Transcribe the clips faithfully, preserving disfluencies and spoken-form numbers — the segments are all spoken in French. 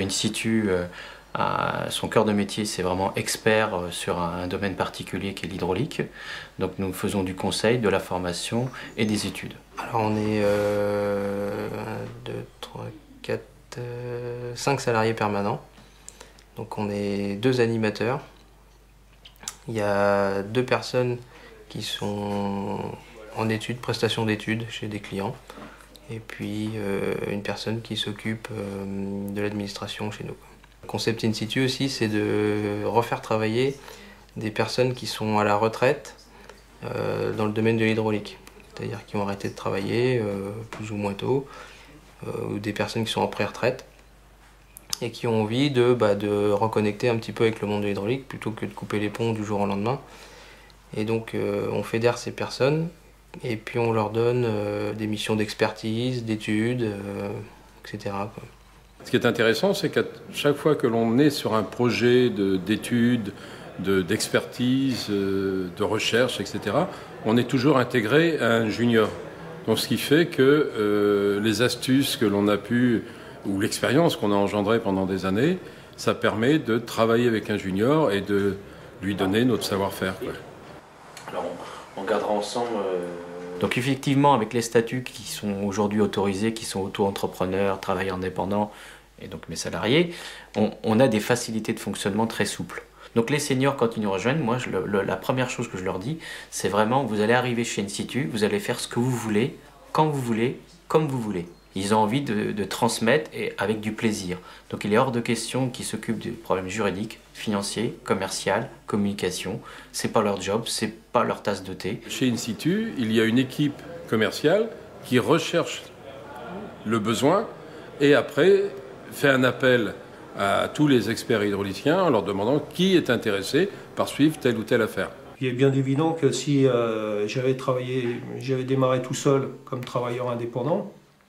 In situ, euh, a, son cœur de métier, c'est vraiment expert euh, sur un, un domaine particulier qui est l'hydraulique. Donc nous faisons du conseil, de la formation et des études. Alors on est euh, un, deux, trois, quatre, cinq salariés permanents. Donc on est deux animateurs. Il y a deux personnes qui sont en études, prestation d'études chez des clients. Et puis euh, une personne qui s'occupe euh, de l'administration chez nous. Le concept in situ aussi, c'est de refaire travailler des personnes qui sont à la retraite euh, dans le domaine de l'hydraulique. C'est-à-dire qui ont arrêté de travailler euh, plus ou moins tôt, euh, ou des personnes qui sont en pré-retraite et qui ont envie de, bah, de reconnecter un petit peu avec le monde de l'hydraulique plutôt que de couper les ponts du jour au lendemain. Et donc euh, on fédère ces personnes et puis on leur donne euh, des missions d'expertise, d'études, euh, et cetera quoi. Ce qui est intéressant, c'est qu'à chaque fois que l'on est sur un projet d'études, de, d'expertise, de, de recherche, et cetera, on est toujours intégré à un junior. Donc ce qui fait que euh, les astuces que l'on a pu, ou l'expérience qu'on a engendrée pendant des années, ça permet de travailler avec un junior et de lui donner notre savoir-faire. Alors on, on gardera ensemble... Euh... Donc effectivement, avec les statuts qui sont aujourd'hui autorisés, qui sont auto-entrepreneurs, travailleurs indépendants, et donc mes salariés, on, on a des facilités de fonctionnement très souples. Donc les seniors, quand ils nous rejoignent, moi, je, le, la première chose que je leur dis, c'est vraiment, vous allez arriver chez In situ, vous allez faire ce que vous voulez, quand vous voulez, comme vous voulez. Ils ont envie de, de transmettre et avec du plaisir. Donc il est hors de question qu'ils s'occupent des problèmes juridiques, financiers, commerciaux, communication. C'est pas leur job, c'est pas leur tasse de thé. Chez In situ, il y a une équipe commerciale qui recherche le besoin et après fait un appel à tous les experts hydrauliciens en leur demandant qui est intéressé par suivre telle ou telle affaire. Il est bien évident que si euh, j'avais travaillé, j'avais démarré tout seul comme travailleur indépendant,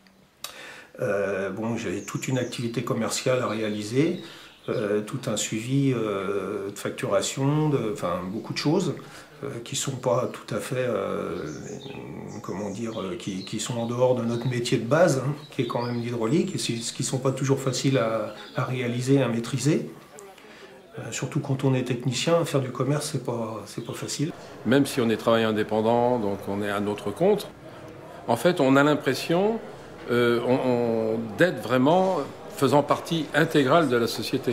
euh, bon, j'avais toute une activité commerciale à réaliser, euh, tout un suivi euh, de facturation, de, enfin beaucoup de choses euh, qui ne sont pas tout à fait, euh, comment dire, euh, qui, qui sont en dehors de notre métier de base, hein, qui est quand même l'hydraulique, et ce qui ne sont pas toujours faciles à, à réaliser, à maîtriser. Euh, surtout quand on est technicien, faire du commerce, c'est pas, c'est pas facile. Même si on est travailleur indépendant, donc on est à notre compte, en fait, on a l'impression euh, on, on, d'être vraiment faisant partie intégrale de la société.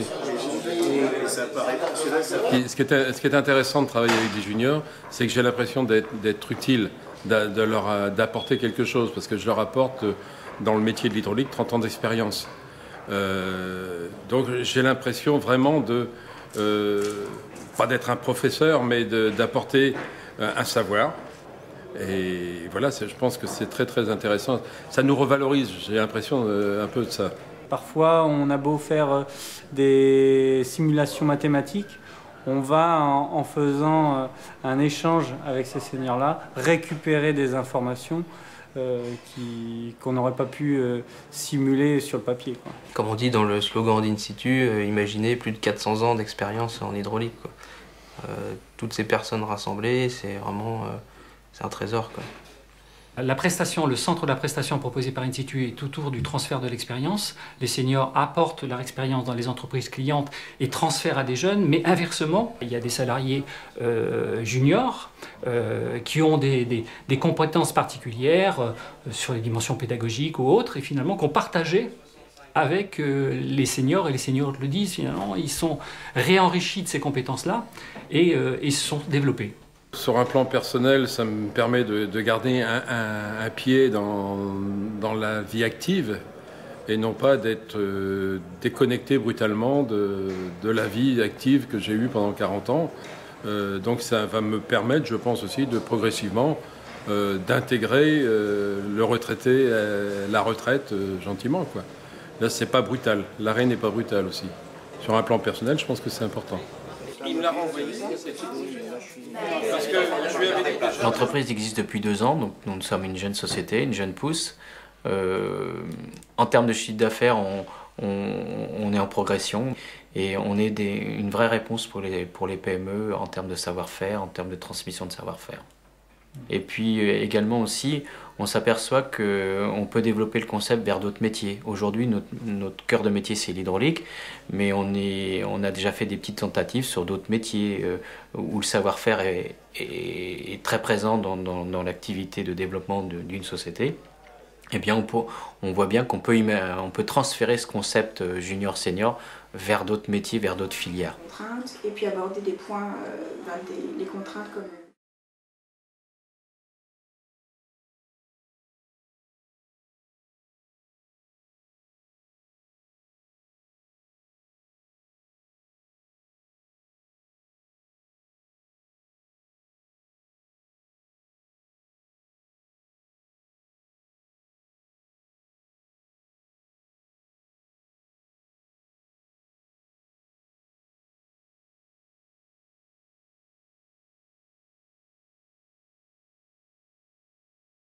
Ce qui est, ce qui est intéressant de travailler avec des juniors, c'est que j'ai l'impression d'être utile, de leur, d'apporter quelque chose, parce que je leur apporte, dans le métier de l'hydraulique, trente ans d'expérience. Euh, donc j'ai l'impression vraiment de... Euh, pas d'être un professeur, mais d'apporter un savoir. Et voilà, je pense que c'est très très intéressant. Ça nous revalorise, j'ai l'impression euh, un peu de ça. Parfois, on a beau faire des simulations mathématiques, on va, en, en faisant un échange avec ces seniors-là, récupérer des informations euh, qu'on n'aurait pas pu euh, simuler sur le papier, quoi. Comme on dit dans le slogan d'In situ, euh, imaginez plus de quatre cents ans d'expérience en hydraulique, quoi. Euh, toutes ces personnes rassemblées, c'est vraiment... Euh, c'est un trésor, quoi. La prestation, le centre de la prestation proposé par In situ est autour du transfert de l'expérience. Les seniors apportent leur expérience dans les entreprises clientes et transfèrent à des jeunes, mais inversement, il y a des salariés euh, juniors euh, qui ont des, des, des compétences particulières euh, sur les dimensions pédagogiques ou autres, et finalement qui ont partagé avec euh, les seniors, et les seniors le disent finalement, ils sont réenrichis de ces compétences-là et, euh, et se sont développés. Sur un plan personnel, ça me permet de, de garder un, un, un pied dans, dans la vie active et non pas d'être euh, déconnecté brutalement de, de la vie active que j'ai eue pendant quarante ans. Euh, donc ça va me permettre, je pense aussi, de progressivement euh, d'intégrer euh, le retraité, euh, la retraite euh, gentiment, quoi. Là, c'est pas brutal. L'arrêt n'est pas brutal aussi. Sur un plan personnel, je pense que c'est important. Il me l'a renvoyé. L'entreprise existe depuis deux ans, donc nous sommes une jeune société, une jeune pousse. Euh, en termes de chiffre d'affaires, on, on, on est en progression et on est des, une vraie réponse pour les, pour les P M E en termes de savoir-faire, en termes de transmission de savoir-faire. Et puis également aussi, on s'aperçoit qu'on peut développer le concept vers d'autres métiers. Aujourd'hui, notre, notre cœur de métier, c'est l'hydraulique, mais on, est, on a déjà fait des petites tentatives sur d'autres métiers euh, où le savoir-faire est, est, est très présent dans, dans, dans l'activité de développement de, d'une société. Eh bien, on, peut, on voit bien qu'on peut, on peut transférer ce concept junior-senior vers d'autres métiers, vers d'autres filières. Et puis aborder des points, euh, ben des, les contraintes comme